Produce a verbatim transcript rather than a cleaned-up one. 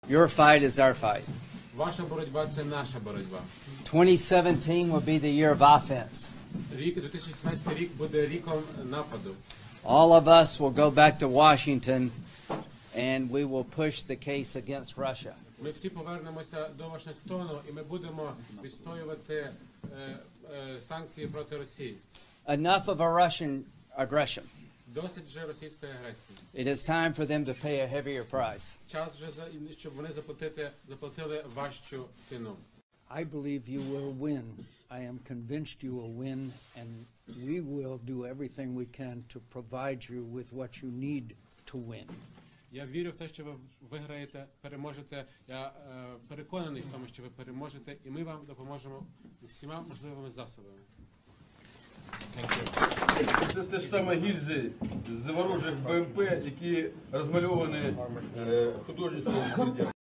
Your fight is our fight. Ваша боротьба – це наша боротьба. twenty seventeen will be the year of offense. Рік, дві тисячі сімнадцятий рік буде ріком нападу. All of us will go back to Washington and we will push the case against Russia. Ми всі повернемося до Вашингтону і ми будемо відстоювати е, е, санкції проти Росії. Enough of a Russian aggression. Досить вже російської агресії. It is time for them to pay a heavier price. Час вже, за- щоб вони заплатити, заплатили важчу ціну. I believe you will win. I am convinced you will win, and we will do everything we can to provide you with what you need to win. Я вірю в те, що ви виграєте, переможете. Я е, переконаний в тому, що ви переможете, і ми вам допоможемо всіма можливими засобами. Це те ж саме гільзи з ворожих БМП, які розмальовані е, художництвом.